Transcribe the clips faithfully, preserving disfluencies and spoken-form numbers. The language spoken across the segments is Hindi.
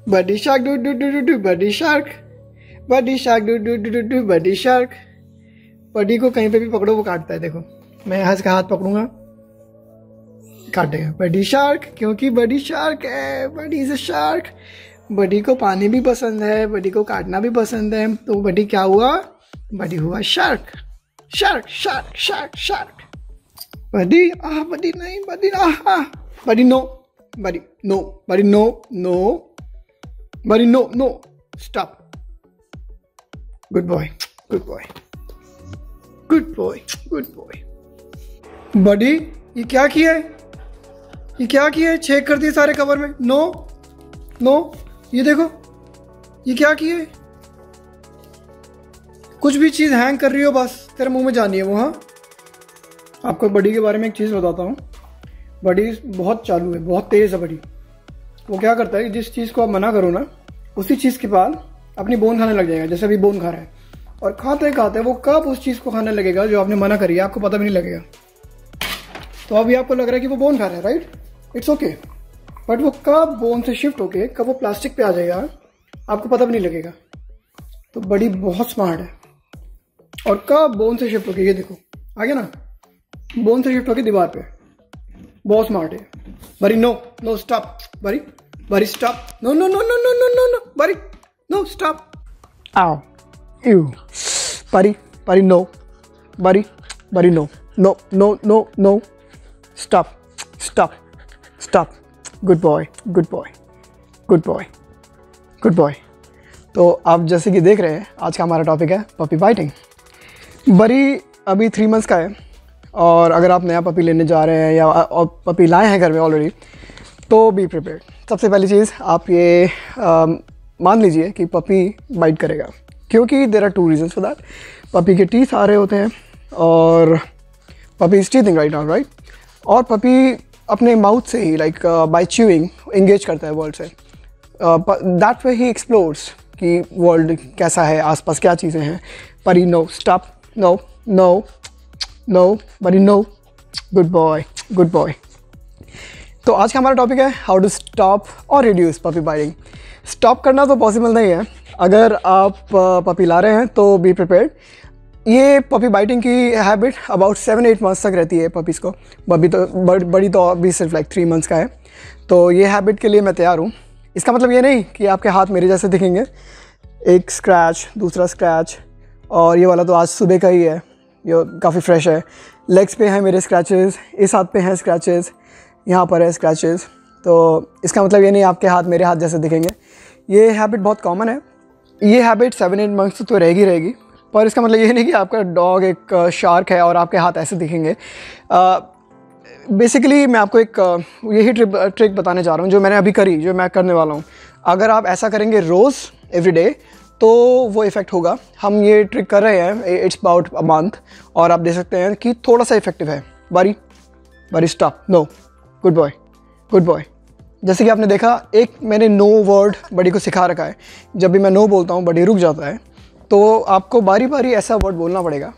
Buddy shark do do do do do buddy shark, buddy shark do do do do do buddy shark. Buddy को कहीं पे भी पकड़ो वो काटता है। देखो मैं यहाँ से हाथ पकड़ूंगा काटेगा। बडी शार्क, क्योंकि बडी शार्क है, body is a shark. Buddy को पानी भी पसंद है, बडी को काटना भी पसंद है, तो बडी क्या हुआ? बडी हुआ shark. Shark shark shark shark. Buddy ah buddy नहीं, buddy ah ah buddy no, buddy no, buddy no no, buddy no no stop. Good boy, good boy, good boy, good boy. Buddy ये क्या किया है? ये क्या किया है? चेक कर दिए सारे कवर में। नो नो, ये देखो ये क्या किया है? कुछ भी चीज हैंग कर रही हो बस तेरे मुंह में जानी है वो। हाँ, आपको बडी के बारे में एक चीज बताता हूँ। बडी बहुत चालू है, बहुत तेज है बडी। वो क्या करता है, जिस चीज को आप मना करो ना, उसी चीज के बाद अपनी बोन खाने लग जाएगा। जैसे अभी बोन खा रहा है, और खाते खाते वो कब उस चीज को खाने लगेगा जो आपने मना करी है, आपको पता भी नहीं लगेगा। तो अभी आपको लग रहा है कि वो बोन खा रहा है, राइट? इट्स ओके, बट वो कब बोन से शिफ्ट होके कब वो प्लास्टिक पे आ जाएगा आपको पता भी नहीं लगेगा। तो बडी बहुत स्मार्ट है, और कब बोन से शिफ्ट होके, ये देखो आ गया ना, बोन से शिफ्ट होके दीवार पे। बहुत स्मार्ट है बडी। No no stop buddy, buddy stop. No no no no no no no no buddy, no stop. आओ you buddy, buddy no, buddy buddy no no no no no stop stop stop. Good boy, good boy, good boy, good boy. तो आप जैसे कि देख रहे हैं, आज का हमारा टॉपिक है पपी बाइटिंग। बडी अभी थ्री मंथ्स का है, और अगर आप नया पपी लेने जा रहे हैं या और पपी लाए हैं घर में ऑलरेडी, तो बी प्रिपेयर्ड। सबसे पहली चीज़ आप ये आ, मान लीजिए कि पपी बाइट करेगा, क्योंकि there are two reasons for that. Puppy के टीथ आ रहे होते हैं, और puppy is teething right now, right? और पपी अपने माउथ से ही, लाइक बाय च्यूइंग, एंगेज करता है वर्ल्ड से। दैट वे ही एक्सप्लोर्स कि वर्ल्ड कैसा है, आसपास क्या चीज़ें हैं। Pari no stop, no no no buddy no, good boy, good boy. तो आज का हमारा टॉपिक है हाउ टू स्टॉप और रिड्यूस पपी बाइटिंग। स्टॉप करना तो पॉसिबल नहीं है, अगर आप पपी ला रहे हैं तो बी प्रिपेयर्ड। ये पपी बाइटिंग की habit about seven eight months तक रहती है पपीज़ को। बड़ी तो बड़, बड़ी तो अभी सिर्फ लाइक थ्री मंथ्स का है। तो ये हैबिट के लिए मैं तैयार हूँ। इसका मतलब ये नहीं कि आपके हाथ मेरे जैसे दिखेंगे, एक स्क्रैच, दूसरा स्क्रैच, और ये वाला तो आज सुबह का ही है, ये काफ़ी फ्रेश है। लेग्स पे हैं मेरे स्क्रैचेस, इस हाथ पे हैं स्क्रैचेस, यहाँ पर है स्क्रैचेस। तो इसका मतलब ये नहीं आपके हाथ मेरे हाथ जैसे दिखेंगे। ये हैबिट बहुत कॉमन है। ये हैबिट सेवन एट मंथ्स तो रहेगी रहेगी, पर इसका मतलब ये नहीं कि आपका डॉग एक शार्क है और आपके हाथ ऐसे दिखेंगे। बेसिकली uh, मैं आपको एक uh, यही ट्रिक ट्रिक बताने जा रहा हूँ जो मैंने अभी करी, जो मैं करने वाला हूँ। अगर आप ऐसा करेंगे रोज़ एवरी डे तो वो इफ़ेक्ट होगा। हम ये ट्रिक कर रहे हैं, इट्स अबाउट अ मंथ, और आप देख सकते हैं कि थोड़ा सा इफेक्टिव है। Buddy Buddy stop, no, good boy, good boy. जैसे कि आपने देखा, एक मैंने नो वर्ड बड़ी को सिखा रखा है। जब भी मैं नो बोलता हूँ बड़ी रुक जाता है, तो आपको बारी बारी ऐसा वर्ड बोलना पड़ेगा।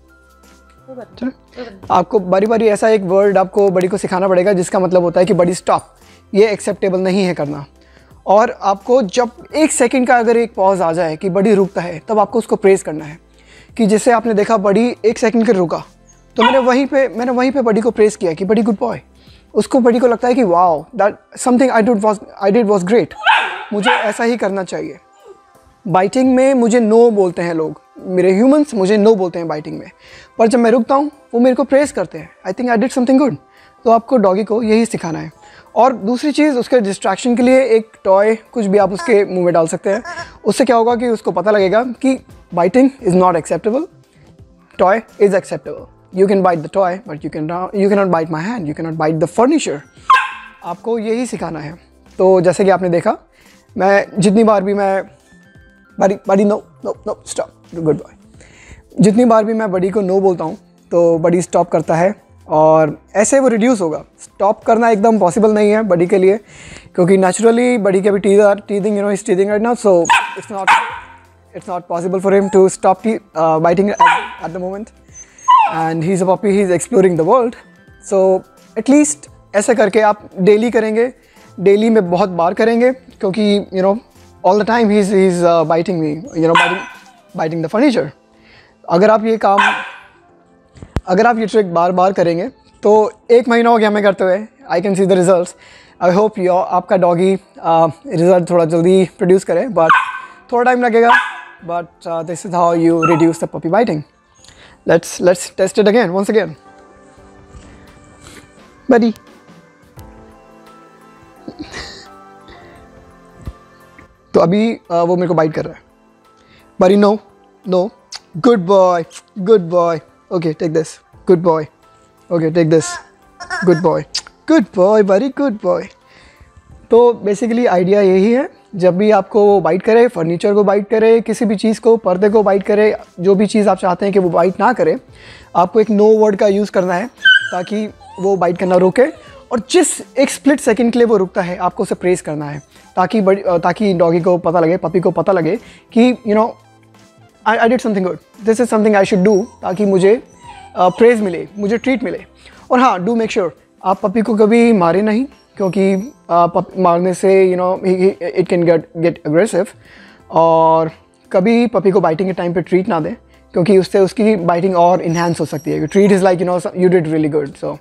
आपको बारी बारी ऐसा एक वर्ड आपको बड़ी को सिखाना पड़ेगा जिसका मतलब होता है कि बड़ी स्टॉप, ये एक्सेप्टेबल नहीं है करना। और आपको जब एक सेकंड का अगर एक पॉज आ जाए कि बड़ी रुकता है, तब आपको उसको प्रेज़ करना है। कि जैसे आपने देखा बड़ी एक सेकंड के रुका, तो मैंने वहीं पे मैंने वहीं पे बड़ी को प्रेज़ किया कि बड़ी गुड बॉय। उसको बड़ी को लगता है कि wow, that something I did was I did was great, मुझे ऐसा ही करना चाहिए। बाइटिंग में मुझे नो बोलते हैं लोग, मेरे ह्यूमंस मुझे नो बोलते हैं बाइटिंग में, पर जब मैं रुकता हूँ वो मेरे को प्रेज़ करते हैं, I think I did something good. तो आपको डॉगी को यही सिखाना है। और दूसरी चीज़, उसके डिस्ट्रैक्शन के लिए एक टॉय कुछ भी आप उसके मुंह में डाल सकते हैं। उससे क्या होगा कि उसको पता लगेगा कि biting is not acceptable, toy is acceptable. You can bite the toy but you can you can not bite my hand, you can not bite the furniture. आपको यही सिखाना है। तो जैसे कि आपने देखा, मैं जितनी बार भी मैं Buddy Buddy no no no stop, good boy, जितनी बार भी मैं बड़ी को नो बोलता हूँ तो बड़ी स्टॉप करता है, और ऐसे वो रिड्यूस होगा। स्टॉप करना एकदम पॉसिबल नहीं है बड़ी के लिए, क्योंकि नेचुरली बड़ी के भी teeth are teething, you know, is teething right now, so it's not it's not possible for him to stop biting at the moment, and he is a puppy, he is exploring the world. So at least ऐसे करके आप डेली करेंगे, डेली में बहुत बार करेंगे, क्योंकि you know all the time he is biting me, you know biting biting the furniture. अगर आप ये काम अगर आप ये ट्रिक बार बार करेंगे तो एक महीना हो गया हमें करते हुए, I can see the results. I hope your आपका डॉगी रिजल्ट थोड़ा जल्दी प्रोड्यूस करे, बट थोड़ा टाइम लगेगा, but this is how you reduce the puppy biting. Let's let's test it again, once again. Buddy तो अभी uh, वो मेरे को बाइट कर रहा है। बडी no no, good boy good boy, okay take this, good boy, okay take this, good boy, good boy, very good boy. तो बेसिकली आइडिया यही है, जब भी आपको वो बाइट करे, फर्नीचर को बाइट करे, किसी भी चीज़ को, पर्दे को बाइट करे, जो भी चीज़ आप चाहते हैं कि वो बाइट ना करे, आपको एक नो वर्ड का यूज़ करना है ताकि वो बाइट करना रोके। और जिस एक स्प्लिट सेकंड के लिए वो रुकता है, आपको उसे प्रेस करना है ताकि बड़ी ताकि डॉगी को पता लगे, पपी को पता लगे कि you know I I did something good, this is something I should do, ताकि मुझे प्रेज uh, मिले, मुझे ट्रीट मिले। और हाँ, डू मेक श्योर आप पपी को कभी मारे नहीं, क्योंकि uh, मारने से you know it can get get aggressive. और कभी पपी को बाइटिंग के टाइम पे ट्रीट ना दें, क्योंकि उससे उसकी बाइटिंग और इन्हांस हो सकती है। Treat is like you know you did really good. So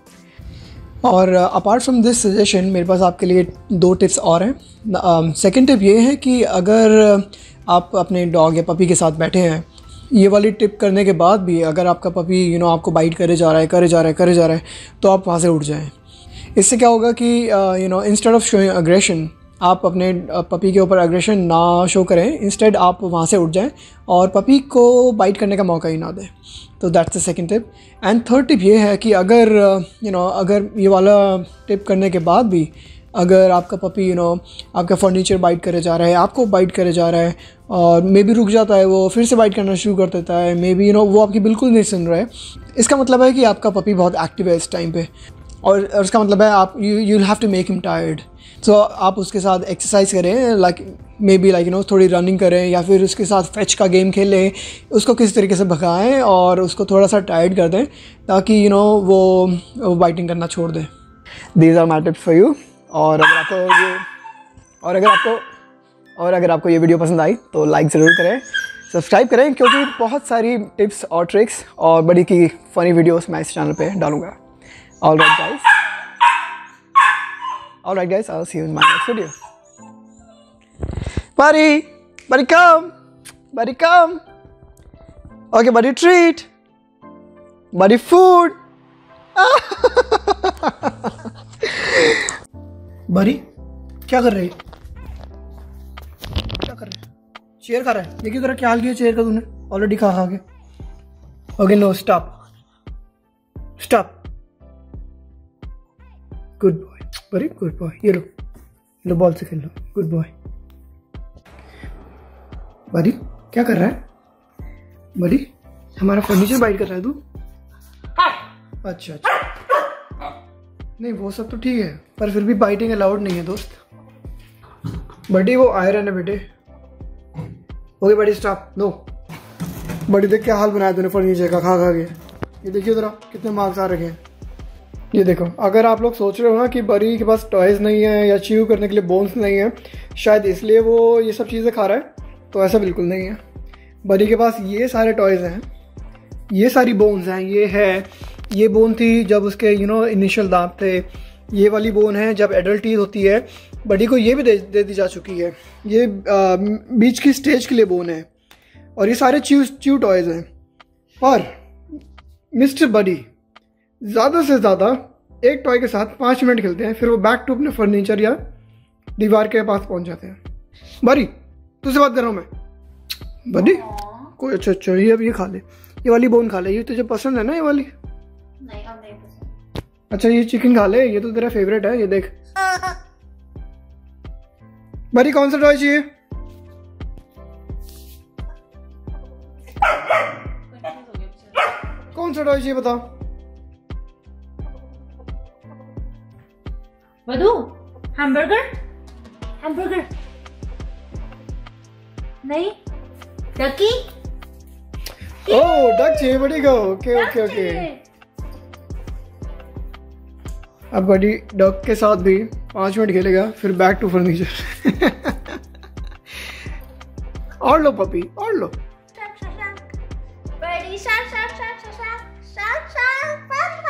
और अपार्ट फ्रॉम दिस सजेशन मेरे पास आपके लिए दो टिप्स और हैं। सेकंड टिप ये है कि अगर आप अपने डॉग या पपी के साथ बैठे हैं, ये वाली टिप करने के बाद भी अगर आपका पपी यू नो आपको बाइट करे जा रहा है करे जा रहा है करे जा रहा है तो आप वहाँ से उठ जाएं। इससे क्या होगा कि you know instead of showing aggression, आप अपने पपी के ऊपर अग्रेशन ना शो करें, इंस्टेड आप वहाँ से उठ जाएं और पपी को बाइट करने का मौका ही ना दें। तो that's the second tip. And third tip ये है कि अगर यू नो अगर ये वाला टिप करने के बाद भी अगर आपका पपी यू नो आपका फर्नीचर बाइट करे जा रहा है, आपको बाइट करे जा रहा है और मे बी रुक जाता है, वो फिर से बाइट करना शुरू कर देता है, मे बी यू नो वो आपकी बिल्कुल नहीं सुन रहा है, इसका मतलब है कि आपका पपी बहुत एक्टिव है इस टाइम पे। और उसका मतलब है आप you you have to make him tired. So आप उसके साथ एक्सरसाइज करें, like maybe like you know थोड़ी रनिंग करें, या फिर उसके साथ फेच का गेम खेलें, उसको किसी तरीके से भगाएं और उसको थोड़ा सा टायर्ड कर दें ताकि यू नो वो वो बाइटिंग करना छोड़ दें। These are my tips for you. और अगर आपको ये और अगर आपको और अगर आपको ये वीडियो पसंद आई तो लाइक ज़रूर करें, सब्सक्राइब करें, क्योंकि बहुत सारी टिप्स और ट्रिक्स और बड़ी की फ़नी वीडियोस मैं इस चैनल पे डालूंगा। All right, guys. All right, guys. I'll see you in my next video. Buddy, buddy, come, buddy, come. Okay, buddy, treat, buddy, food. buddy, क्या कर रहे हैं? क्या कर रहे हैं? चेयर खा रहा है। देखिए जरा क्या हाल किया चेयर का तूने, ऑलरेडी खा खा के। Okay, no, stop, stop. Good boy, very good boy. ये लो लो बॉल से खेल लो, गुड बॉय। बड़ी क्या कर रहा है? बड़ी हमारा फर्नीचर बाइट कर रहा है तू? अच्छा अच्छा, नहीं वो सब तो ठीक है, पर फिर भी बाइटिंग अलाउड नहीं है दोस्त। बड़ी वो आयरन है बेटे। ओके बड़ी स्टॉप, नो। बड़ी देख क्या हाल बनाया तूने फर्नीचर का खा खा के। ये देखिए जरा कितने मार्क्स आ रखे हैं। ये देखो, अगर आप लोग सोच रहे हो ना कि बड़ी के पास टॉयज नहीं है या च्यू करने के लिए बोन्स नहीं है, शायद इसलिए वो ये सब चीज़ें खा रहा है, तो ऐसा बिल्कुल नहीं है। बड़ी के पास ये सारे टॉयज हैं, ये सारी बोन्स हैं। ये है, ये बोन थी जब उसके यू नो इनिशियल दांत थे, ये वाली बोन है जब एडल्ट टीथ होती है। बड़ी को ये भी दे, दे दी जा चुकी है, ये आ, बीच की स्टेज के लिए बोन है। और ये सारे च्यू च्यू टॉयज हैं। और मिस्टर बडी ज़्यादा से ज़्यादा एक टॉय के साथ पाँच मिनट खेलते हैं, फिर वो बैक टू अपने फर्नीचर या दीवार के पास पहुंच जाते हैं। बड़ी तुझसे बात कर रहा हूँ मैं। बड़ी कोई अच्छा अच्छा ये अब ये खा ले, ये वाली बोन खा ले, ये तुझे पसंद है ना ये वाली? नहीं अब नहीं पसंद। अच्छा ये चिकन खा ले, ये तो तेरा फेवरेट है, ये देख। बड़ी कौन सा टॉय चाहिए? कौन सा टॉय चाहिए बताओ? मधु, हैमबर्गर? हैमबर्गर नहीं, डकी? ओह डक चाहिए बड़ी को। Okay okay okay. अब बड़ी डक के साथ भी पाँच मिनट खेलेगा फिर बैक टू फर्नीचर। और लो पपी और लो। Shark, shark, shark. Birdie, shark, shark, shark, shark, shark, shark, shark, shark.